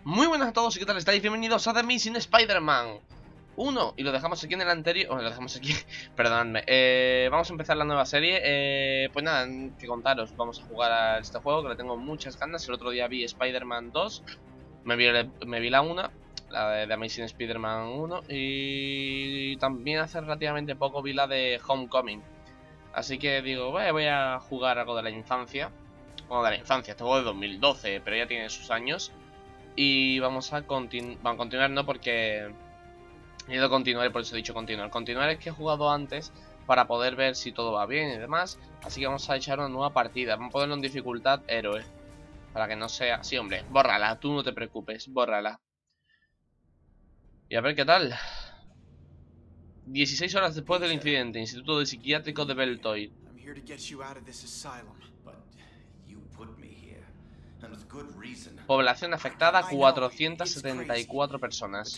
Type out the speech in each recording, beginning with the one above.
Muy buenas a todos y qué tal estáis, bienvenidos a The Amazing Spider-Man 1. Y lo dejamos aquí en el anterior, lo dejamos aquí, perdonadme. Vamos a empezar la nueva serie. Pues nada, que contaros, vamos a jugar a este juego que le tengo muchas ganas. El otro día vi Spider-Man 2, me vi la 1, la de The Amazing Spider-Man 1. Y también hace relativamente poco vi la de Homecoming. Así que digo, voy a jugar algo de la infancia. Bueno, de la infancia, este juego de 2012, pero ya tiene sus años. Y vamos a continuar, no porque he ido a continuar y por eso he dicho continuar. Continuar es que he jugado antes para poder ver si todo va bien y demás. Así que vamos a echar una nueva partida. Vamos a ponerlo en dificultad héroe. Para que no sea... Sí, hombre, bórrala, tú no te preocupes, bórrala. Y a ver qué tal. 16 horas después del incidente, Instituto de Psiquiátrico de Beltoid. Población afectada, 474 personas.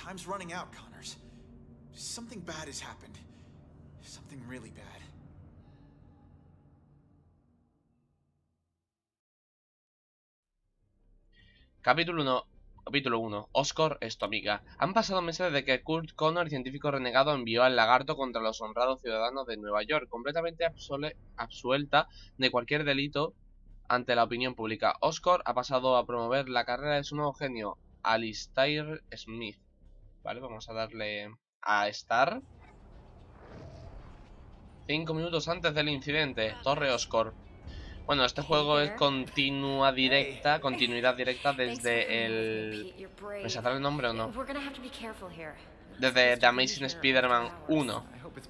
Capítulo 1. Oscorp es tu amiga. Han pasado meses desde que Kurt Connor, científico renegado, envió al lagarto contra los honrados ciudadanos de Nueva York, completamente absuelta de cualquier delito ante la opinión pública. Oscorp ha pasado a promover la carrera de su nuevo genio, Alistair Smith. Vale, vamos a darle a Star. 5 minutos antes del incidente, Torre Oscorp. Bueno, este juego es continuidad directa desde el... ¿Me saldrá el nombre o no? Desde The Amazing Spider-Man 1.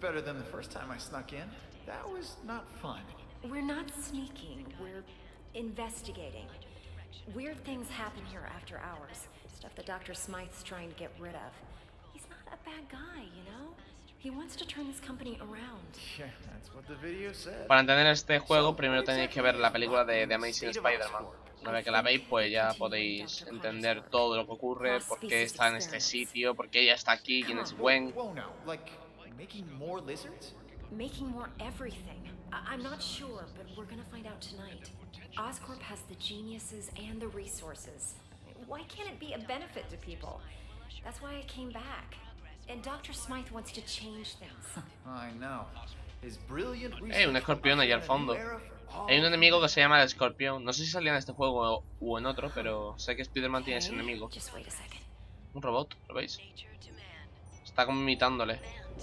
We're not sneaking, we're investigating. Weird things happen here after hours. Stuff that Dr. Smythe's trying to get rid of. He's not a bad guy, you know? He wants to turn this company around. Yeah, that's what the video said. Para entender este juego, primero tenéis que ver la película de The Amazing Spider-Man. Una vez que la veis, pues ya podéis entender todo lo que ocurre, por qué está en este sitio, por qué ella está aquí, quién es Gwen. Like making more lizards? Making more everything. I'm not sure, but we're gonna find out tonight. Oscorp has the geniuses and the resources. Why can't it be a benefit to people? That's why I came back. And Dr. Smythe wants to change things. I know. His brilliant Un escorpión ahí al fondo. Hay un enemigo que se llama el escorpión. No sé si salía en este juego o en otro, pero sé que Spider-Man tiene ese enemigo. Un robot, ¿lo veis? Está como imitándole.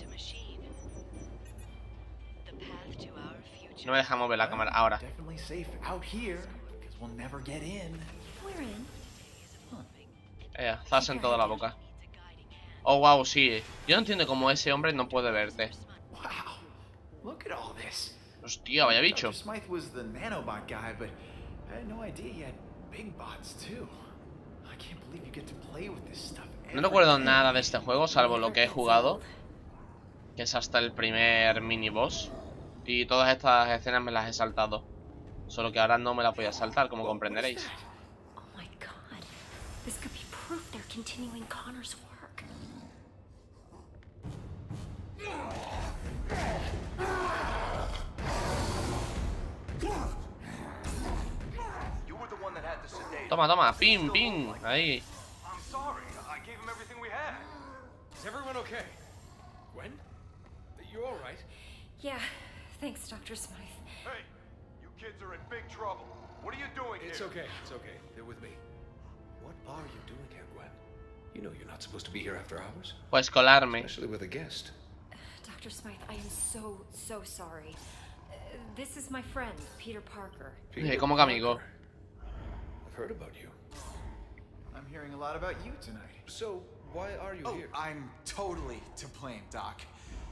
No me deja mover la cámara ahora. Zas en toda la boca. Oh, wow, sí. Yo no entiendo cómo ese hombre no puede verte. Hostia, vaya bicho. No recuerdo nada de este juego, salvo lo que he jugado, que es hasta el primer mini boss. Y todas estas escenas me las he saltado. Solo que ahora no me las voy a saltar, como comprenderéis. Oh my god. This could be proof they're continuing Connor's work. Toma, toma, pin, pin, ahí. I'm sorry. I gave him everything we had. Is everyone okay? Gwen? You all right? Yeah, thanks, Dr. Smythe. Hey, you kids are in big trouble. What are you doing here? It's okay, it's okay. They're with me. What are you doing here, Gwen? You know you're not supposed to be here after hours. Puedes colarme. Especially with a guest. Dr. Smythe, I am so sorry. This is my friend, Peter Parker. ¿Cómo que amigo? I've heard about you. I'm hearing a lot about you tonight. So, why are you here? I'm totally to blame, Doc.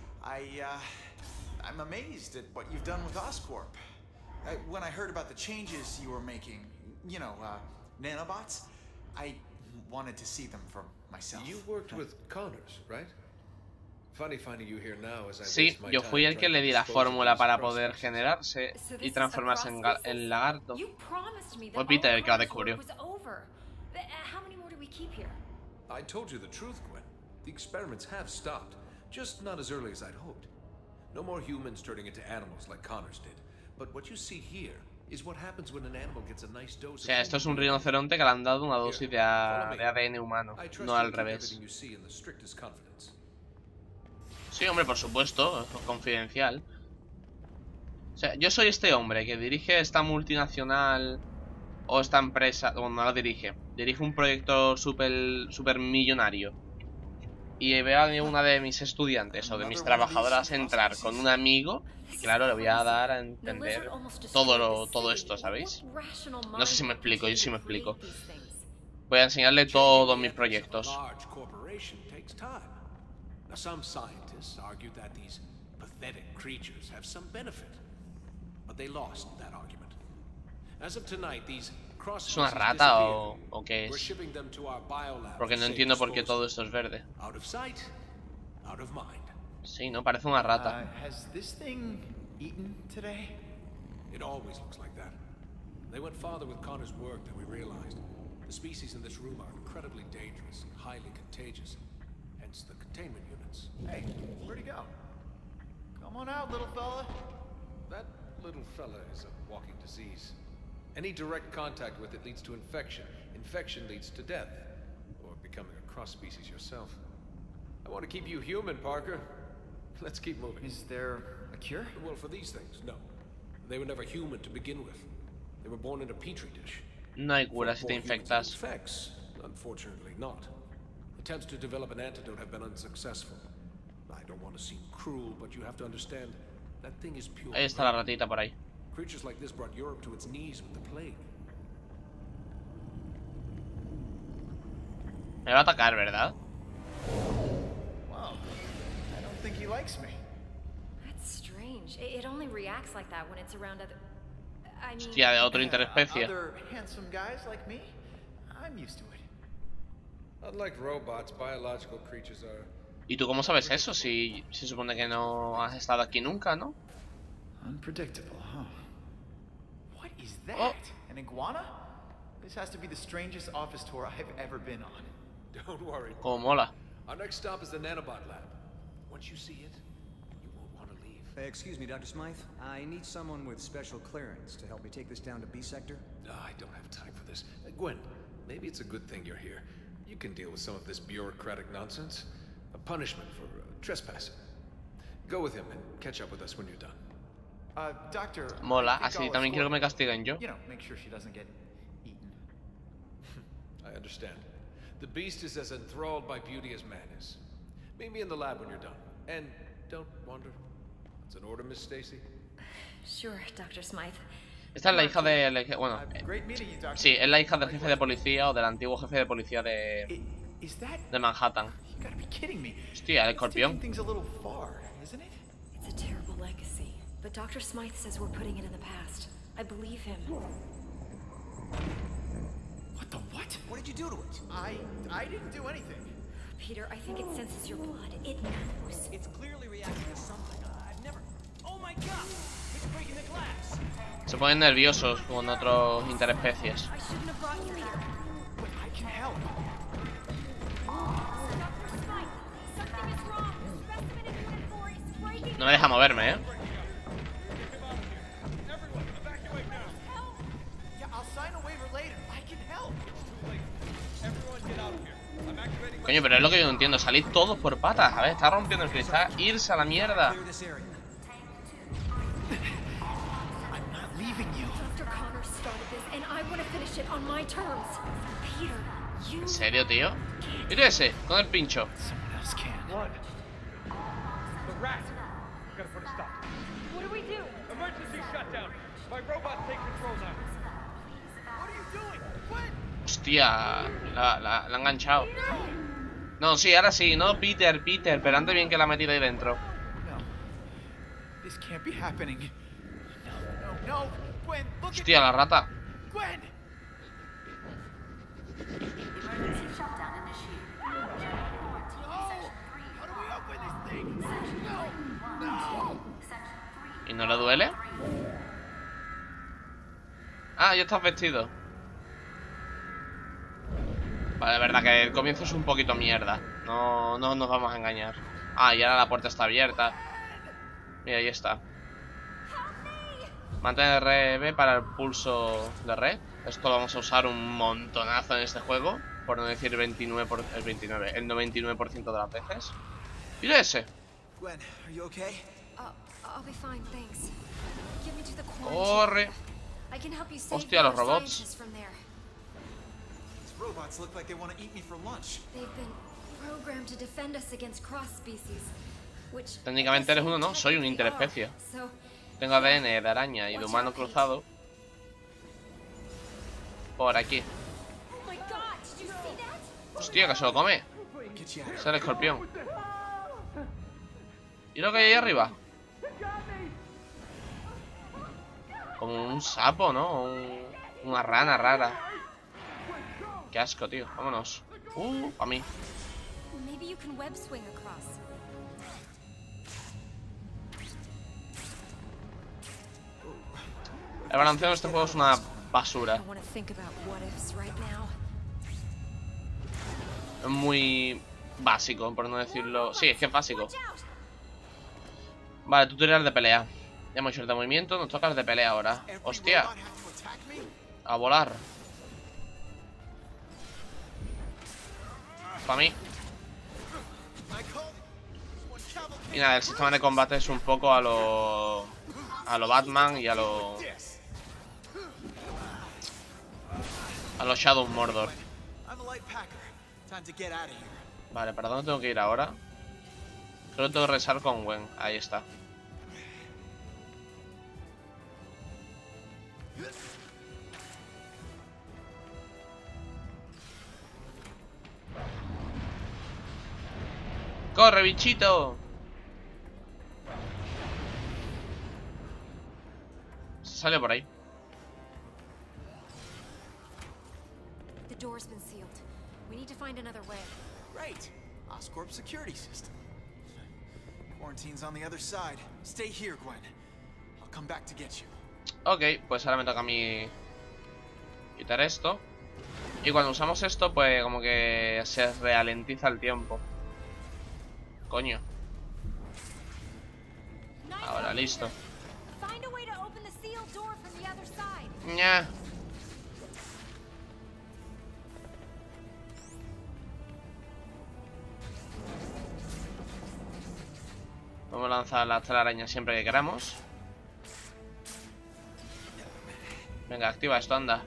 I'm amazed at what you've done with Oscorp. When I heard about the changes you were making, you know, nanobots, I wanted to see them for myself. You worked with Connors, right? Funny finding you here now as I Sí, waste my yo time fui el que trying le to di la dispose of fórmula these para cross poder sections. generarse y transformarse en lagarto. You promised me that Fue Peter el que la all descubrió. was over. How many more do we keep here? I told you the truth, Gwen. The experiments have stopped, just not as early as I'd hoped. No more humans turning into animals like Connors did. But what you see here is what happens when an animal gets a nice O dose sea, esto es un rinoceronte que le han dado una dosis de ADN humano, no al revés. Sí, hombre, por supuesto, es confidencial. O sea, yo soy este hombre que dirige esta multinacional o esta empresa, bueno, no la dirige un proyecto super millonario. Y veo a una de mis estudiantes o de mis trabajadoras entrar con un amigo. Y claro, le voy a dar a entender todo esto, ¿sabéis? No sé si me explico, yo sí me explico. Voy a enseñarle todos mis proyectos. ¿Es una rata o qué es? Porque no entiendo por qué todo esto es verde. Sí, no, parece una rata. It always looks like that. They went farther with Connor's work than we realized. The species in this room are incredibly dangerous and highly contagious. Hence the containment units. Hey, where'd he go? Come on out, little fella. That little fella is a walking disease. Any direct contact with it leads to infection. Infection leads to death. Or becoming a cross-species yourself. I want to keep you human, Parker. Let's keep moving. Is there a cure? Well, for these things, no. They were never human to begin with. They were born in a petri dish. No hay cura si te infectas. Effects, unfortunately not. Attempts to develop an antidote have been unsuccessful. I don't want to seem cruel, but you have to understand that thing is pure. Ahí está la ratita por ahí. Creatures like this brought Europe to its knees with the plague. Me va a atacar, ¿verdad? Wow. I don't think he likes me. That's strange. It only reacts like that when it's around other... I mean... Hostia, de otro interespecie. Other handsome guys like me? I'm used to it. Unlike robots, biological creatures are... ¿Y tú cómo sabes eso? Si se supone que no has estado aquí nunca, ¿no? Unpredictable, huh? What is that? Oh. An iguana? This has to be the strangest office tour I've ever been on. Don't worry. Como mola. Our next stop is the nanobot lab. Once you see it, you won't want to leave. Excuse me, Dr. Smythe. I need someone with special clearance to help me take this down to B sector. I don't have time for this. Gwen, maybe it's a good thing you're here. You can deal with some of this bureaucratic nonsense. A punishment for trespassing. Go with him and catch up with us when you're done. Doctor. Mola, así también quiero que me castiguen yo. You know, make sure she doesn't get eaten. I understand. The beast is as enthralled by beauty as man is. Meet me in the lab when you're done. And don't wander. It's an order, Miss Stacy. Sure, Dr. Smythe. Esta es la hija de... Bueno, Great meeting you, Doctor. sí, es la hija del jefe de policía o del antiguo jefe de policía de Manhattan. You gotta be kidding me. Hostia, el escorpión. Things a little far, isn't it? It's a terrible legacy, but Dr. Smythe says we're putting it in the past. I believe him. What the what? What did you do to it? I didn't do anything. Peter, I think it senses your blood. It knows. It's clearly reacting to something. I've never... Oh my god! It's breaking the glass! Se ponen nerviosos con otros interespecies. I shouldn't have brought you here. But I can help. Dr. Smythe, something is wrong. The specimen in Unit 4 is breaking. No me deja moverme, Everyone, evacuate now. Help! Yeah, I'll sign a waiver later. I can help. Everyone get out of here. I'm activating. Coño, pero es lo que yo no entiendo. Salid todos por patas. A ver, está rompiendo el cristal. Irse a la mierda. Clear this area. I'm not leaving you. Dr. Connor started this, and I want to finish it on my terms. Peter, you... ¿En serio, tío? Mira ese, con el pincho. Someone else can. What? The rat. We gotta put a stop. What do we do? Emergency shutdown. My robots take control now. What are you doing? What? Hostia, la ha enganchado. No, sí, ahora sí. No, Peter, pero antes bien que la ha metido ahí dentro. No. This can't be happening. No. Gwen, look Hostia, at la rata. me. Gwen! Emergency shutdown initiated. General report TV section 3. How do we open this thing? No! Section 3. ¿Y no le duele? Ah, ya estás vestido. Vale, de verdad que el comienzo es un poquito mierda. No nos vamos a engañar. Ah, y ahora la puerta está abierta. Mira, ahí está. Mantener RB para el pulso de red. Esto lo vamos a usar un montonazo en este juego. Por no decir el 99% de las veces. Mira ese. Gwen, are you okay? I'll be fine, thanks. Get me to the Corre. I can help you save Hostia, los the other robots. scientists from there. These robots look like they want to eat me for lunch. They've been programmed to defend us against cross species, which Técnicamente eres uno, ¿no? Soy una interespecie. So, Tengo ADN de araña y de humano cruzado. Por aquí. oh my god, did you see that? Hostia, que se lo come. Get you out of Es el escorpión. ¿Y lo que hay ahí arriba? Como un sapo, ¿no? Una rana rara. Qué asco, tío. Vámonos. A mí. Maybe you can web swing across. El balanceo de este juego es una basura. I want to think about what ifs right now. Es muy básico, por no decirlo. Sí, es que es básico. Vale, tutorial de pelea. Ya hemos hecho el de movimiento, nos toca el de pelea ahora. Hostia. A volar. Para mí. Y nada, el sistema de combate es un poco a lo Batman y a lo Shadow Mordor. Vale, ¿para dónde tengo que ir ahora? Creo que tengo que regresar con Gwen. Ahí está. ¡Corre, bichito! Sale por ahí. The door's been sealed. We need to find another way. Great. Oscorp security system. Quarantine's on the other side. Stay here, Gwen. I'll come back to get you. Ok, pues ahora me toca a mí quitar esto. Y cuando usamos esto, pues como que se ralentiza el tiempo. Coño. Ahora, listo. Find a way to open the sealed door from the other side. Ña. Vamos a lanzar la telaraña siempre que queramos. Venga, activa esto, anda.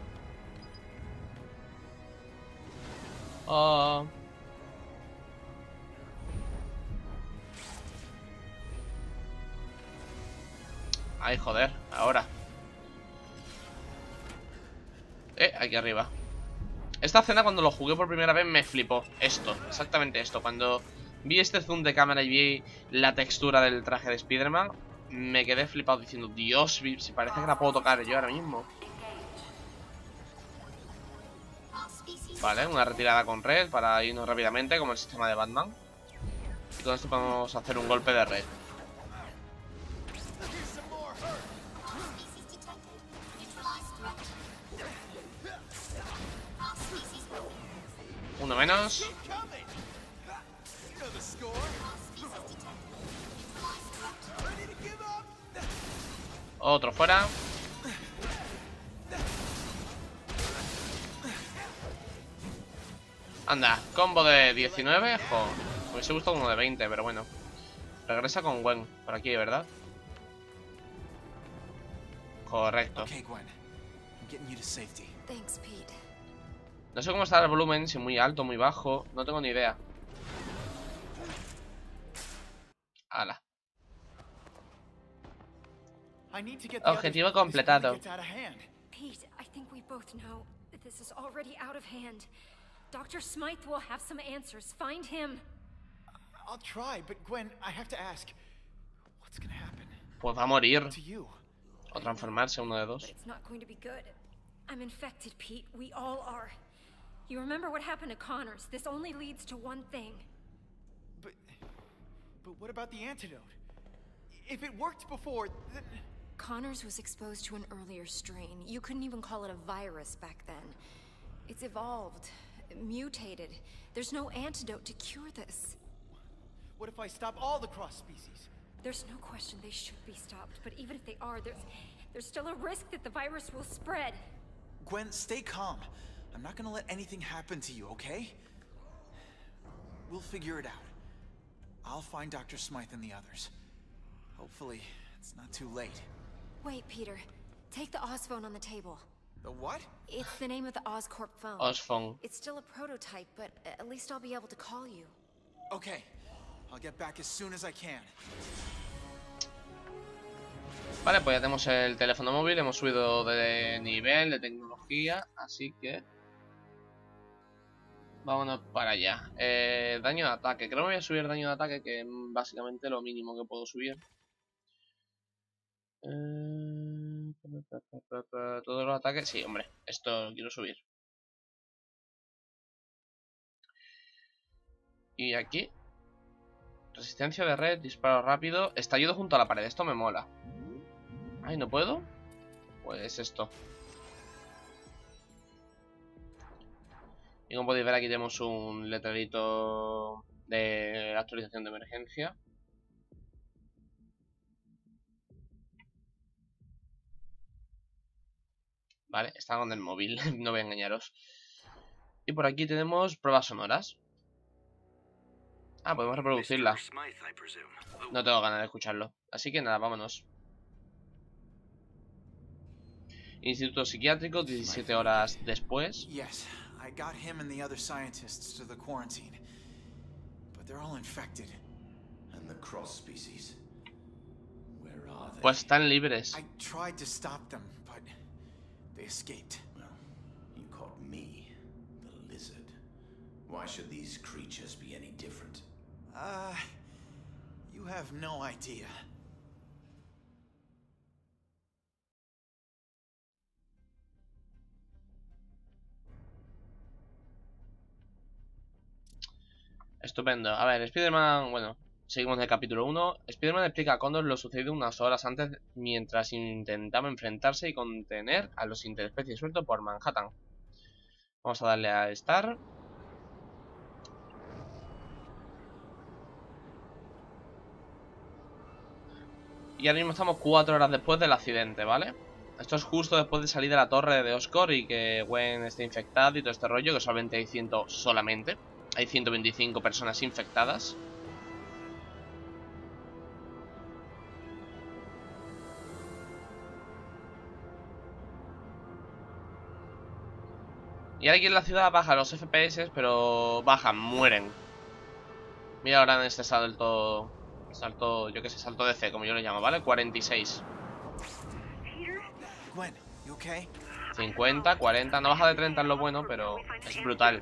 Oh. Ay, joder, ahora. Aquí arriba. Esta escena cuando lo jugué por primera vez me flipó. Esto, exactamente esto. Cuando vi este zoom de cámara y vi la textura del traje de Spider-Man, me quedé flipado diciendo, Dios, si parece que la puedo tocar yo ahora mismo. Vale, una retirada con red para irnos rápidamente, como el sistema de Batman. Y con esto podemos hacer un golpe de red. Uno menos. Otro fuera. Anda, combo de 19. Jo, me hubiese gustado uno de 20, pero bueno. Regresa con Gwen, por aquí, ¿verdad? Correcto. Okay, Gwen. I'm getting you to safety. Thanks, Pete. No sé cómo está el volumen, si muy alto, muy bajo. No tengo ni idea. Ala. Objetivo completado. Pete, I think we both know that this is already out of hand. Dr. Smythe will have some answers. Find him. I'll try, but Gwen, I have to ask, what's gonna happen Pues va a morir. to you? O transformarse, uno de dos. But it's not going to be good. I'm infected, Pete. We all are. You remember what happened to Connors? This only leads to one thing. But what about the antidote? If it worked before, then... Connors was exposed to an earlier strain. You couldn't even call it a virus back then. It's evolved, mutated. There's no antidote to cure this. What if I stop all the cross species? There's no question they should be stopped, but even if they are, There's still a risk that the virus will spread. Gwen, stay calm. I'm not gonna let anything happen to you, okay? We'll figure it out. I'll find Dr. Smythe and the others. Hopefully, it's not too late. Wait, Peter. Take the Oz phone on the table. The what? It's the name of the Oscorp phone. Osphone. It's still a prototype, but at least I'll be able to call you. Okay. I'll get back as soon as I can. Vale, pues ya tenemos el teléfono móvil, hemos subido de nivel, de tecnología, así que vámonos para allá. Daño de ataque, creo que voy a subir daño de ataque, que es básicamente lo mínimo que puedo subir. Todos los ataques, sí, hombre, esto quiero subir. Y aquí, resistencia de red, disparo rápido, estallido junto a la pared, esto me mola. Ay, ¿no puedo? Pues esto. Y como podéis ver, aquí tenemos un letrerito de actualización de emergencia. Vale, está con el móvil, no voy a engañaros. Y por aquí tenemos pruebas sonoras. Ah, podemos reproducirla. No tengo ganas de escucharlo. Así que nada, vámonos. Instituto psiquiátrico, 17 horas después. Yes, I got him and the other scientists to the quarantine. But they're all infected. And the cross species. Where are they? Pues están libres. I tried to stop them, but they escaped. Well, you caught me, the lizard. Why should these creatures be any different? You have no idea. Estupendo. A ver, Spider-Man, bueno, seguimos en el capítulo 1. Spider-Man explica a Connor lo sucedido unas horas antes mientras intentaba enfrentarse y contener a los interespecies sueltos por Manhattan. Vamos a darle a Start. Y ahora mismo estamos 4 horas después del accidente, ¿vale? Esto es justo después de salir de la torre de Oscorp y que Gwen esté infectada y todo este rollo, que solamente hay 100 solamente. Hay 125 personas infectadas. Y ahora aquí en la ciudad bajan los FPS, pero bajan, mueren. Mira ahora en este salto, yo que sé, salto de C, como yo lo llamo, ¿vale? 46. Gwen, you okay? 50, 40, no baja de 30 es lo bueno, pero es brutal.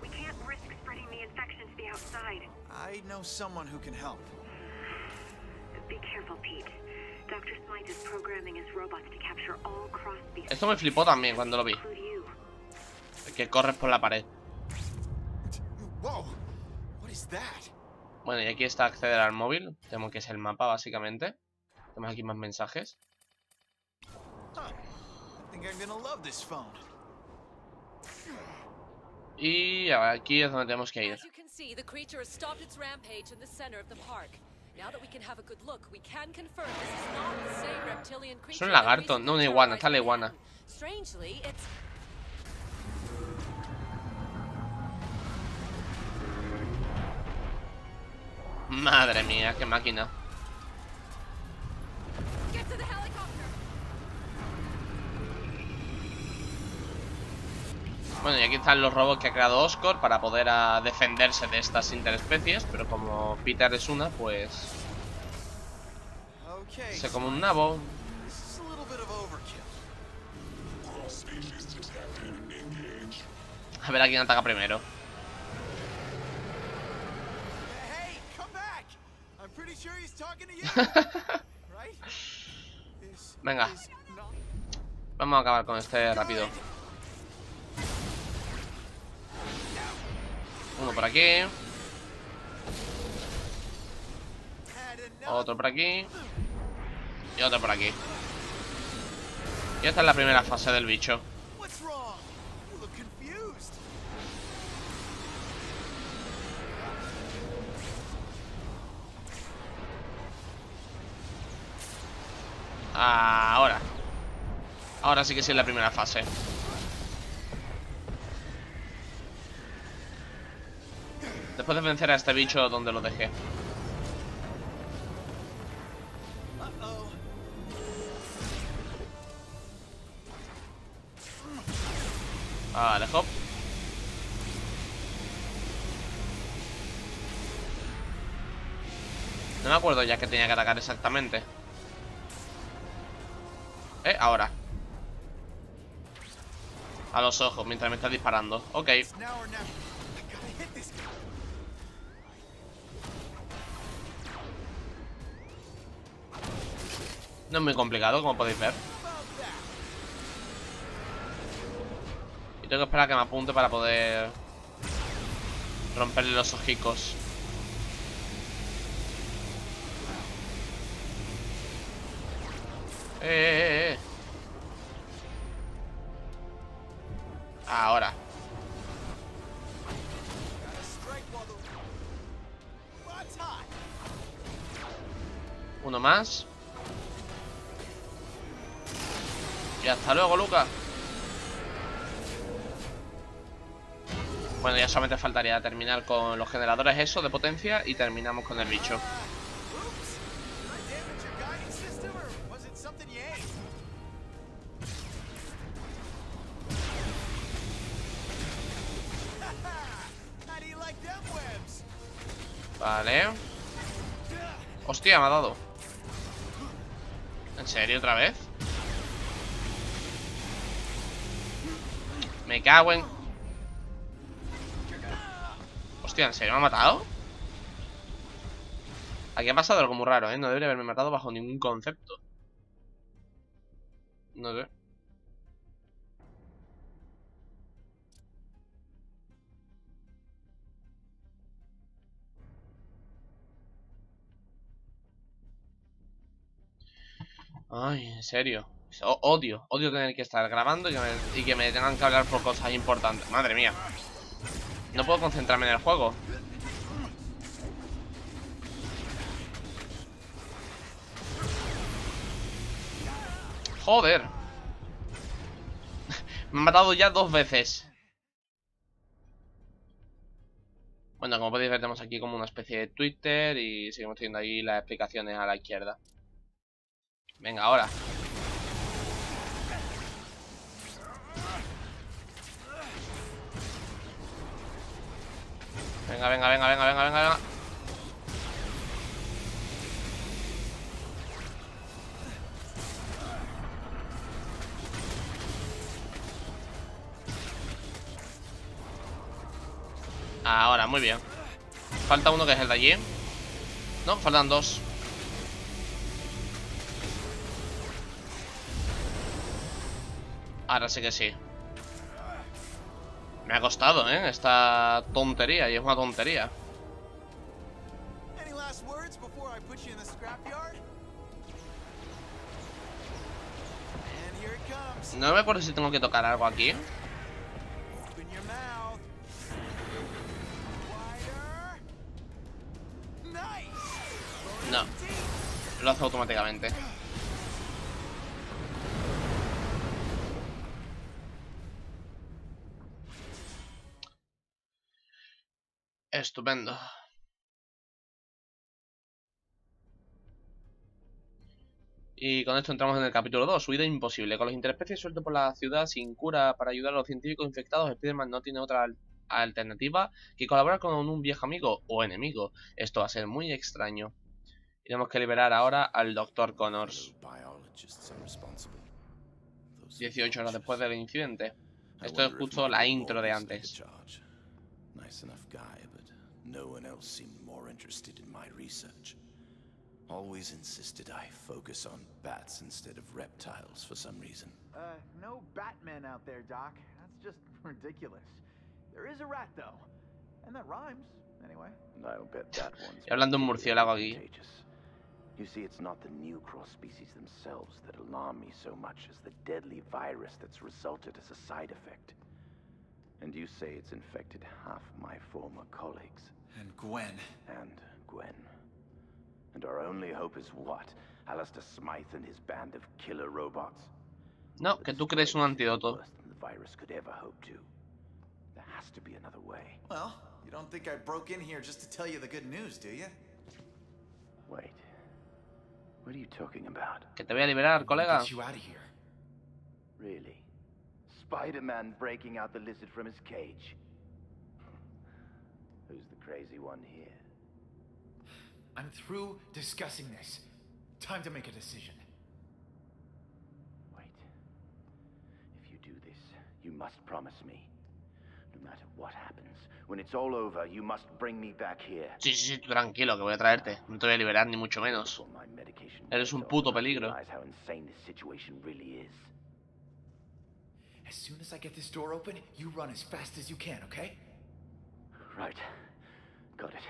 I know someone who can help. Be careful, Pete. Dr. Smythe is programming his robots to capture all cross species. Esto me flipó también cuando lo vi. Que corres por la pared. Whoa, what is that? Bueno, y aquí está acceder al móvil. Tenemos que es el mapa, básicamente. Tenemos aquí más mensajes. I think I'm gonna love this phone. Y aquí es donde tenemos que ir. Es un lagarto, no una iguana, está la iguana. Madre mía, qué máquina. Bueno, y aquí están los robots que ha creado Oscorp para poder defenderse de estas interespecies, pero como Peter es una, pues se come un nabo. A ver a quién ataca primero. Venga, vamos a acabar con este rápido. Uno por aquí. Otro por aquí. Y otro por aquí. Y esta es la primera fase del bicho. Ahora. Ahora sí que sí es la primera fase. Después de vencer a este bicho donde lo dejé. Vale, hop. No me acuerdo ya que tenía que atacar exactamente. Ahora. A los ojos, mientras me está disparando. Ok. No es muy complicado, como podéis ver. Y tengo que esperar a que me apunte para poder romperle los ojicos. Ahora. Uno más. Y hasta luego, Luca. Bueno, ya solamente faltaría terminar con los generadores esos de potencia y terminamos con el bicho. Vale. Hostia, me ha dado. ¿En serio otra vez? Me cago en... Hostia, ¿en serio me ha matado? Aquí ha pasado algo muy raro, ¿eh? No debería haberme matado bajo ningún concepto. No sé. Ay, en serio. Odio tener que estar grabando y que me tengan que hablar por cosas importantes. Madre mía. No puedo concentrarme en el juego. Joder. Me han matado ya 2 veces. Bueno, como podéis ver, tenemos aquí como una especie de Twitter y seguimos teniendo ahí las explicaciones a la izquierda. Venga, ahora. Venga, venga, venga, venga, venga, venga. Ahora, muy bien. Falta uno que es el de allí. No, faltan 2. Ahora sí que sí. Me ha costado, esta tontería, y es una tontería. No me acuerdo si tengo que tocar algo aquí. No, lo hace automáticamente. Estupendo. Y con esto entramos en el capítulo 2, huida imposible. Con los interespecies sueltos por la ciudad sin cura para ayudar a los científicos infectados, Spider-Man no tiene otra alternativa que colaborar con un viejo amigo o enemigo. Esto va a ser muy extraño. Tenemos que liberar ahora al Dr. Connors. 18 horas después del incidente. Esto es justo la intro de antes. Always insisted I focus on bats instead of reptiles for some reason. No Batman out there, Doc. That's just ridiculous. There is a rat, though. And that rhymes, anyway. I'll bet that one's Y hablando un murciélago aquí. You see, it's not the new cross species themselves that alarm me so much as the deadly virus that's resulted as a side effect. And you say it's infected half my former colleagues. And Gwen. And Gwen. And our only hope is what? Alistair Smythe and his band of killer robots? No, que tú crees un antídoto. Well, you don't think I broke in here just to tell you the good news, do you? Wait. What are you talking about? Que te voy a liberar, colega. Get you out of here. Really? Spider-Man breaking out the lizard from his cage? Who's the crazy one here? I'm through discussing this. Time to make a decision. Wait. If you do this, you must promise me. No matter what happens, when it's all over, you must bring me back here. Sí, sí, sí, tú tranquilo, que voy a traerte. No te voy a liberar, ni mucho menos. Eres un puto peligro. As soon as I get this door open, you run as fast as you can, okay? Right. Got it.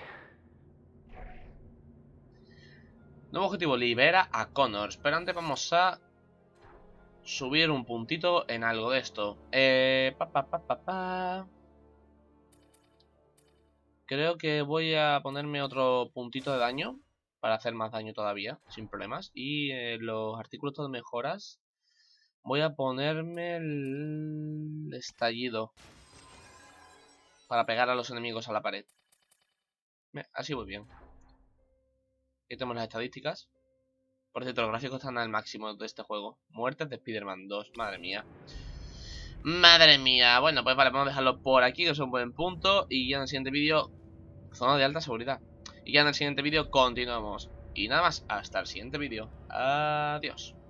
Nuevo objetivo, libera a Connors. Pero antes vamos a subir un puntito en algo de esto. Creo que voy a ponerme otro puntito de daño para hacer más daño todavía, sin problemas. Y los artículos de mejoras voy a ponerme el estallido para pegar a los enemigos a la pared. Así voy bien. Aquí tenemos las estadísticas. Por cierto, los gráficos están al máximo de este juego. Muertes de Spider-Man 2, madre mía. Madre mía. Bueno, pues vale, vamos a dejarlo por aquí, que es un buen punto. Y ya en el siguiente vídeo, zona de alta seguridad. Y ya en el siguiente vídeo continuamos. Y nada más, hasta el siguiente vídeo. Adiós.